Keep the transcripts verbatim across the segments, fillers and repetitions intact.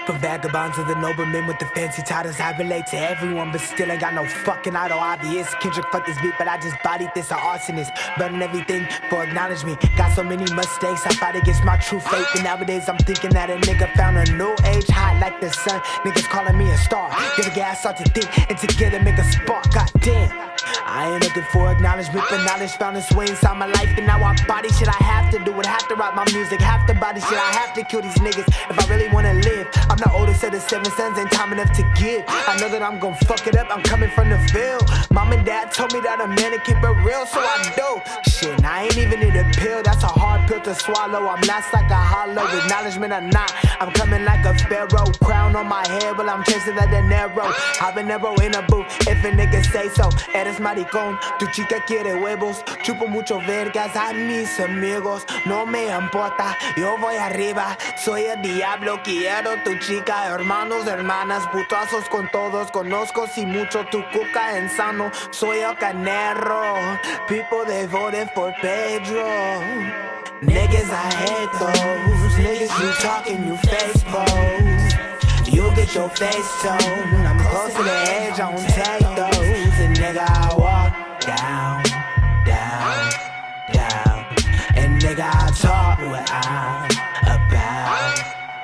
From vagabonds to the noblemen with the fancy titles, I relate to everyone, but still ain't got no fucking idol. Obvious, Kendrick fuck this beat, but I just bodied this, an arsonist. Burning everything for acknowledgement. Got so many mistakes, I fight against my true fate. But nowadays I'm thinking that a nigga found a new age, hot like the sun. Niggas calling me a star. Get a gas, start to think, and together make a spark. Goddamn. I ain't looking for acknowledgement, but knowledge found its way inside my life. And now I body shit, I have to do it, have to write my music, have to body shit, I have to kill these niggas if I really wanna live. I'm the oldest of the seven sons, ain't time enough to give. I know that I'm gon' fuck it up, I'm coming from the field. Mom and dad told me that a man to keep it real, so I do. Shit, and I ain't even need a pill, that's a hard pill to swallow. I'm lost like a hollow, acknowledgement or not. I'm coming like a pharaoh, crown on my head while I'm chasing that dinero. Habanero in a booth, if a nigga say so. Eres maricón, tu chica quiere huevos. Chupo mucho vergas a mis amigos. No me importa, yo voy arriba. Soy el diablo, quiero tu chica. Hermanos, hermanas, putazos con todos. Conozco si mucho tu cuca insano. Soy el canero. People they voted for Pedro. Niggas, I hate those. Niggas, you talking, you face pose. You get your face shown. I'm close to the edge, I don't take those. And nigga, I walk down, down, down. And nigga, I talk what I'm about.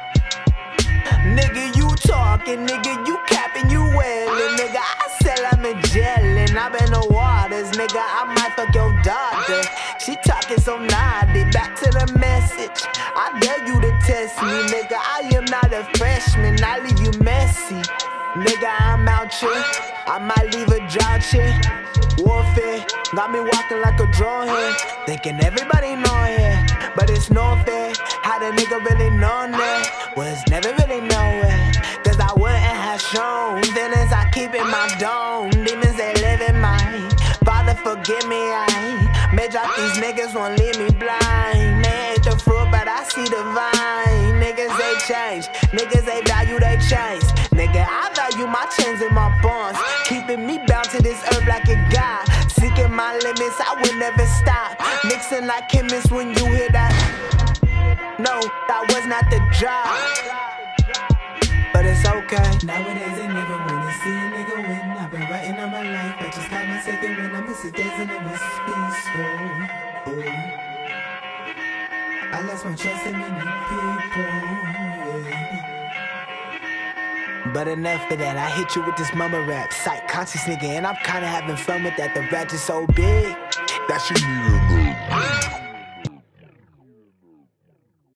Nigga, you talking, nigga, you capping, you wailing. Nigga, I sell, I'm in jail and I've been the waters. Nigga, I might fuck your daughter. She talking so naughty, back to the message. I dare you to test me, nigga, I am not a freshman, I leave you messy. Nigga, I'm out here, I might leave a drought here. Warfare, got me walking like a drone here. Thinking everybody know here, but it's no fair. How the nigga really know that? Was never really nowhere. Cause I wouldn't have shown feelings I keep in my dome. Demons, they live in mine. Father, forgive me, I may drop these niggas, won't leave me blind. They hate the fruit, but I see the vine. Niggas, they change. Niggas, they value, they change. Nigga, I value my chains and my bonds. Keeping me bound to this earth like a god. Seeking my limits, I will never stop. Mixing like chemists when you hear that. No, that was not the job. But it's okay. Nowadays they never wanna see a nigga win. I've been writing on my life, I just got my second win. I miss the days and it was peaceful. Ooh. I lost my trust in many people. Yeah. But enough of that, I hit you with this mama rap. Psych conscious nigga, and I'm kinda having fun with that. The rap is so big that you need to know.